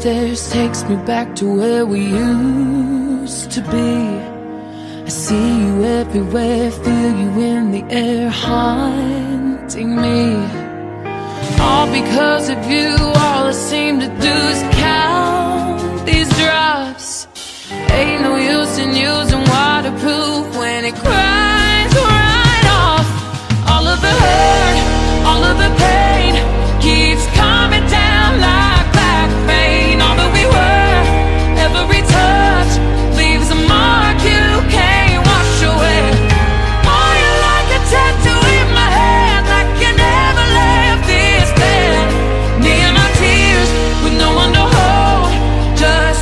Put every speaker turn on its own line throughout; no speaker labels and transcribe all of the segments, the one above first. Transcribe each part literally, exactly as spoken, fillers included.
stairs takes me back to where we used to be. I see you everywhere, feel you in the air, haunting me. All because of you, all I seem to do is count these drops. Ain't no use in using waterproof when it cries right off. All of the hurt, all of the pain keeps coming down like black rain. All that we were, every touch leaves a mark you can't wash away. Oh, you're like a tattoo in my head, like you never left this bed. Me and my tears with no one to hold, just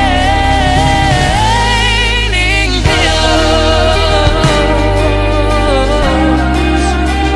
painting pillows.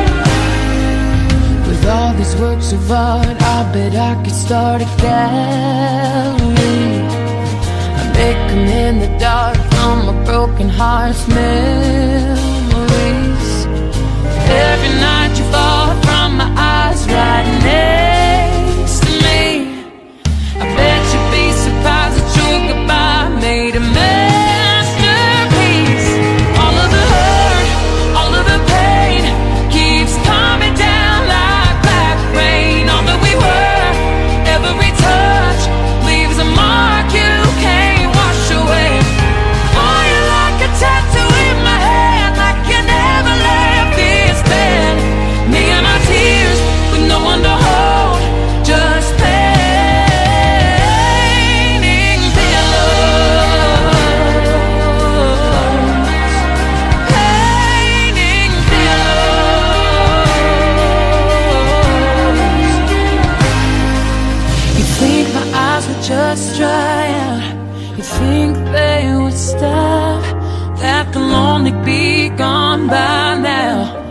With all these works of art, I bet I could start a gallery. I make them in the dark from a broken heart's memories. Every night you fall from my eyes right next to me. I bet you'd be surprised that your goodbye made a masterpiece. All of the hurt, all of the pain keeps coming down like black rain. All that we were, every touch leaves a mark you can't wash away. Oh, you're like a tattoo in my head, like you never left this bed. Me and my tears with no one to hold, just painting pillows. Painting pillows. You think my eyes would just dry out? You think they would stop? That they'll only be gone by now?